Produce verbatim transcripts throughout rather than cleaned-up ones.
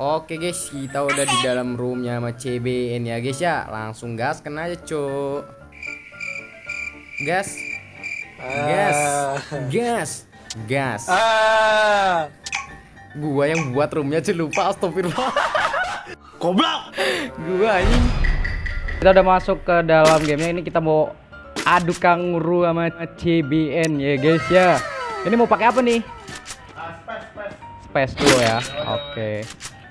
Oke guys, kita udah di dalam roomnya sama C B N ya guys ya. Langsung gas kena aja cuk. Gas. Gas. Gas. Gas. Ah. Gua yang buat roomnya aja lupa, astagfirullah. Goblok. Gua ini. Kita udah masuk ke dalam gamenya. Ini kita mau adu kanguru sama C B N ya guys ya. Ini mau pakai apa nih? Space dulu ya. Oke.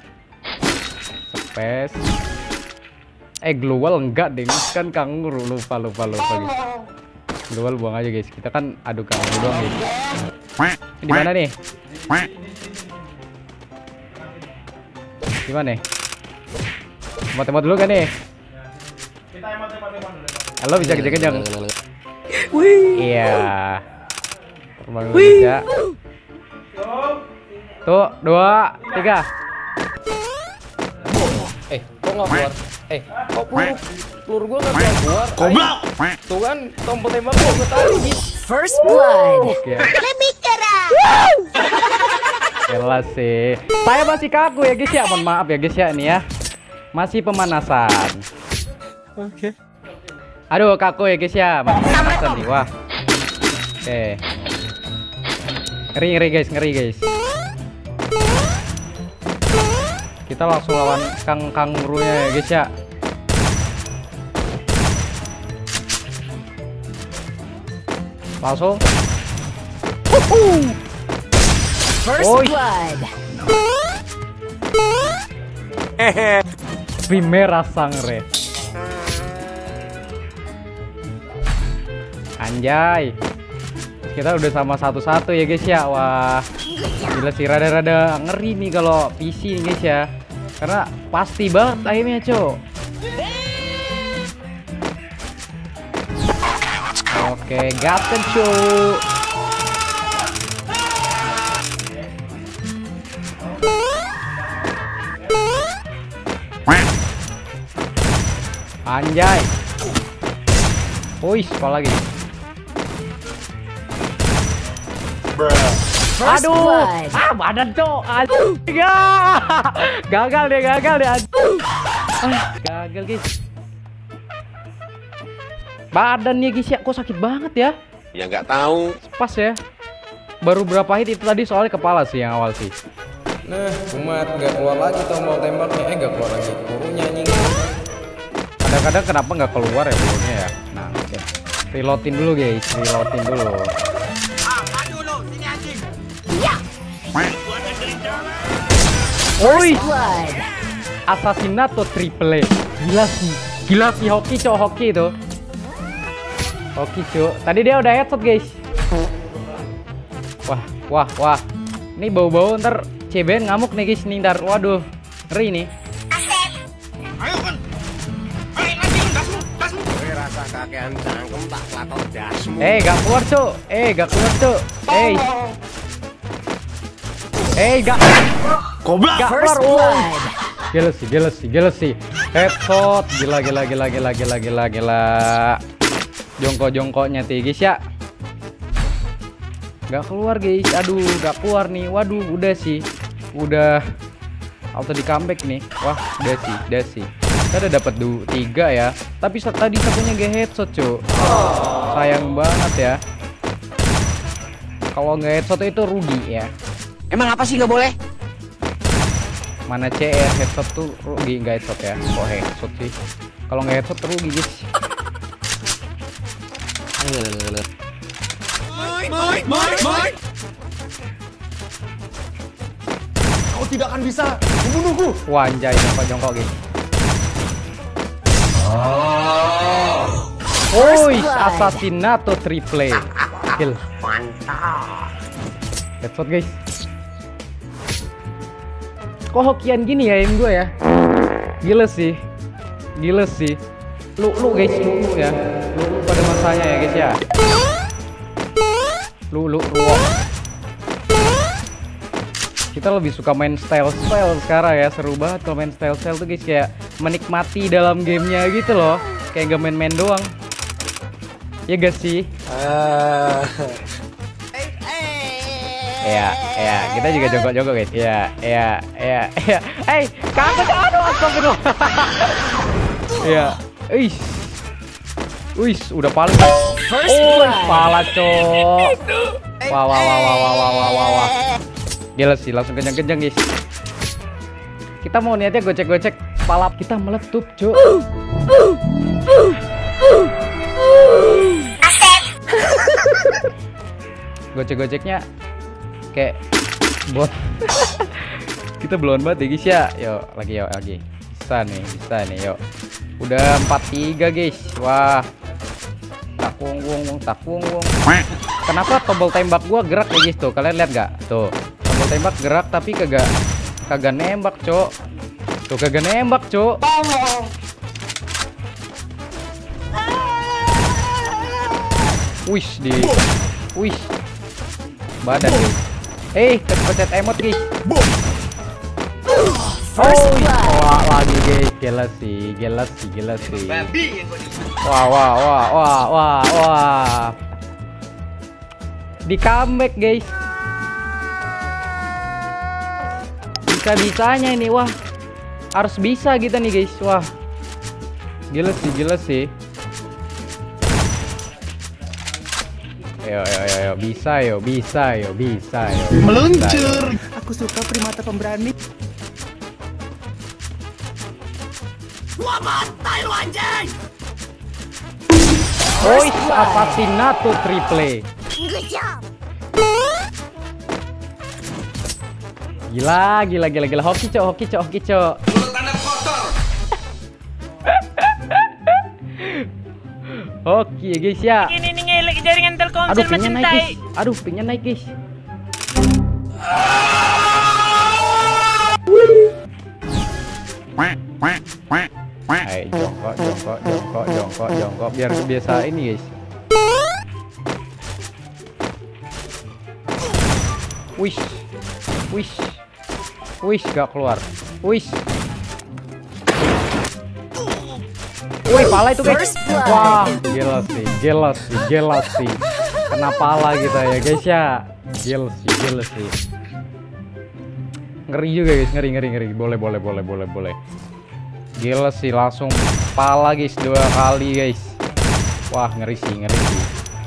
Space. Eh global enggak deh, kan kanguru, lupa lupa lupa guys. Global buang aja guys. Kita kan adu kanguru doang guys. Ini di mana nih? Gimana nih? Emot-emot dulu kan nih? Kita emot-emot dulu. Halo, bisa kejar-kejar. Wih. Iya. Terbang dulu bisa. Tuh, dua, tiga. Eh, kok nggak keluar? Eh, kok peluru peluru gua nggak keluar keluar? Goblok. Tuh kan, tombol tembak gua tadi. First blood. Let me Jelas sih. Saya masih kaku ya guys ya. Mohon maaf ya guys ya ini ya. Masih pemanasan. Oke. Aduh kaku ya guys ya. Masih pemanasan nih. Wah. Oke. Ngeri ngeri guys, ngeri guys. Kita langsung lawan kang kangurunya ya guys ya. Langsung. First Oi. blood. Primera sangre. Anjay. Kita udah sama satu-satu ya guys ya. Wah. Gila sih, rada-rada ngeri nih kalau P C nih guys ya. Karena pasti banget aimnya, Cok. Oke, gaten, Cok. Anjay. Wih, apa lagi? First Aduh, blood. ah badan cok, aduh, gagal deh, gagal deh, aduh. Ah, gagal guys. Badannya guys ya, kok sakit banget ya? Ya nggak tahu. Pas ya. Baru berapa hit itu tadi soalnya kepala sih yang awal sih. Nah, kumat nggak keluar lagi tombol tembaknya, eh nggak keluar lagi pelurunya anjing. Kadang-kadang kenapa nggak keluar ya pelurunya ya? Nah, oke. Reloadin dulu guys, reloadin dulu. Oi, Blood. Assassinato triple. Gila sih. Gila sih hoki cok, hoki itu. Hoki cok. Tadi dia udah headshot guys. Wah, wah, wah. Ini bau-bau ntar C B N ngamuk nih guys nih ntar. Waduh, ngeri nih. Ayo kan. Ayo anjing dasmu, dasmu. Rasa kakean cangkem tak latot dasmu. Eh, gak keluar cok. Eh, gak keluar cok. Eh. Eh, gak. Goblok. Gak keluar. First Oh. blood. Gila sih, gila sih, gila sih. Headshot, gila, gila, gila, gila, gila, gila, gila. Jongkok-jongkoknya tuh guys ya. Gak keluar guys, aduh, gak keluar nih. Waduh, udah sih, udah auto di comeback nih. Wah, udah sih, udah sih. Kita udah dapat du tiga ya. Tapi saat tadi satunya gak headshot cuy. Sayang banget ya. Kalau nggak headshot itu rugi ya. Emang apa sih nggak boleh? Mana C R headshot tuh rugi, nggak headshot ya. Kok headshot sih? Kalau nggak headshot rugi guys. Mike, Mike, Mike. Kau tidak akan bisa membunuhku. Wah anjay, jongkok-jongkok guys. Woi, Assassinato triple kill. Mantap. Headshot guys. Kok hokian gini ya aim gue ya? Gila sih. Gila sih. Lu lu guys, lu, lu ya. Lu, lu pada masanya ya guys ya. Lu lu lu. Kita lebih suka main style-style sekarang ya. Seru banget kalau main style-style tuh guys, kayak menikmati dalam gamenya gitu loh. Kayak gak main-main doang. Ya gak sih? Ah. ya, ya. Kita juga jongkok-jongkok guys. Ya, ya, ya, ya. Hey, kamu aduh, astagfirullah. Ya, wis, wis, udah paling. Oh, pala cok. Wah, wah, wah, wah, wah, wah, wah, wah, wah. Gila sih, langsung kencang-kencang guys. Kita mau niatnya gocek-gocek kepala kita meletup, cok. Gocek-goceknya kayak bot. Kita belum banget ya guys ya. Yuk, lagi yuk, lagi. Bisa nih, bisa nih, yuk. Udah empat tiga guys. Wah. Tak wong wong, tak wong wong. Kenapa tombol tembak gua gerak ya guys tuh? Kalian lihat gak? Tuh. Tombol tembak gerak tapi kagak kagak nembak, cok. Tuh kagak nembak, cok. Wish di wish badan guys. Eh, kepencet emot guys. Oh, wah lagi guys, gila sih, gila sih, gila sih. Wah, wah, wah, wah, wah, wah. Di comeback guys. Bisa-bisanya ini, wah. Harus bisa kita nih guys, wah. Gila sih, gila sih. Yo, yo, yo, yo, bisa yo, bisa yo, bisa yo. Meluncur. Aku suka primata pemberani. Gua bantai lu anjing. Oh, Assassinato triple. Gila, gila, gila, gila. Hoki cok, hoki cok, hoki cok. Oke guys ya. Ini nih ngelek jaringan Telkomsel Aduh, macam pingnya naik tai. guys. Aduh, pingnya naik guys. Hai, jongkok, jongkok, jongkok, jongkok, jongkok. Biar kebiasa ini guys. Wish, wish, wish gak keluar. Wish. Woi, pala itu guys. Wah, gila sih, gila sih, gila sih. Kena pala kita ya guys ya. Gila sih, gila sih. Ngeri juga guys, ngeri, ngeri, ngeri. Boleh, boleh, boleh, boleh, boleh. Gila sih, langsung pala guys dua kali guys. Wah, ngeri sih, ngeri sih.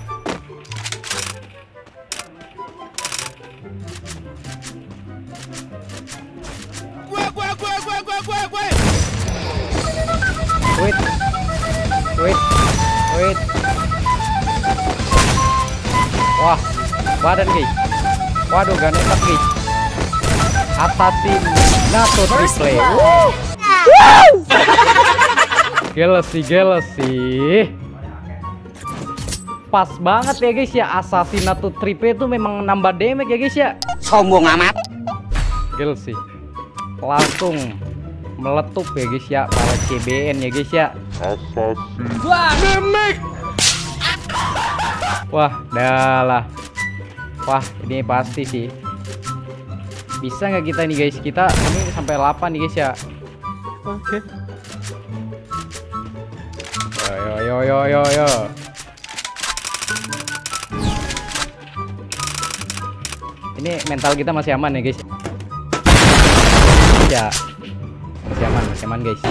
Wait. Wait, wait. Wah, badan guys. Waduh, gak nembak guys. Assassinato triple. Gila sih, gila sih. Pas banget ya guys ya. Assassinato triple itu memang nambah damage ya guys ya. Sombong amat. Gila sih. Langsung meletup ya guys ya, para C B N ya guys ya. Wah, dah lah. Wah, ini pasti sih. Bisa nggak kita nih guys? Kita ini sampai delapan nih guys ya. Oke. Yo yo yo yo yo. Ini mental kita masih aman ya guys. Ya. Masih aman, masih aman guys.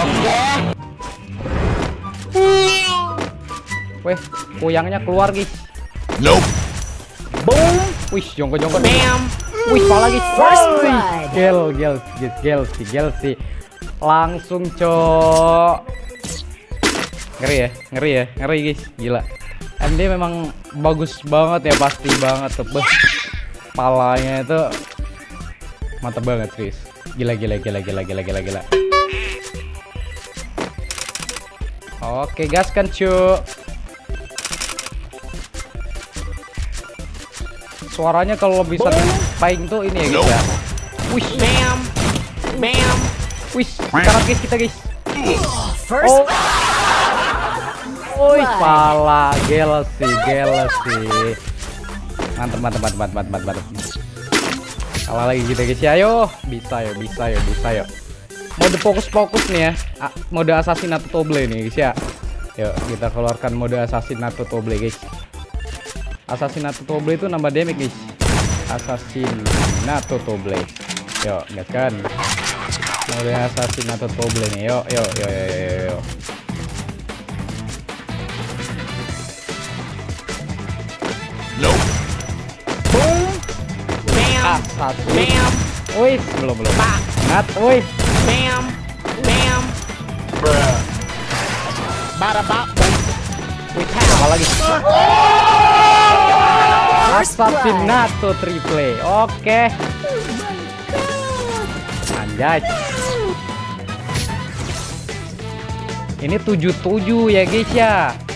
Weh, kuyangnya keluar guys. Nope. Boom. Wih, jongkok-jongkok. Bam. Wih, pala guys. Gel, gel, gel, gel sih, gel sih. Langsung cok. Ngeri ya, ngeri ya, ngeri guys. Gila. M D memang bagus banget ya, pasti banget tuh. Palanya itu mantap banget guys. Gila, gila, gila, gila, gila, gila, gila. Oke, gaskan cu. Suaranya kalau bisa paling tuh ini ya guys ya. Wih, bam, bam. Wih, sekarang guys kita guys. Oh, wih, pala, gila sih, gila sih. Mantap, mantap, mantap, mantap, mantap, mantap. Kalah lagi kita guys ya, ayo. Bisa yo, bisa yo, bisa yo. Mode fokus-fokus nih ya. A mode Assassinato triple nih guys ya. Yuk, kita keluarkan mode Assassinato triple guys. Assassinato triple itu nambah damage guys. Assassinato Blade. Yuk, gaskan. Mode Assassinato Blade nih. Yuk, yuk, yuk, yuk, yuk, yuk. Nope. Boom. Bam. Assassin. Bam. Wih, belum belum. Pak. Nat, wih. Bam. Bam. Bruh. Bada bop. Wih, apa lagi? Assassinato triple. Oke. Anjay. Ini tujuh tujuh ya guys ya.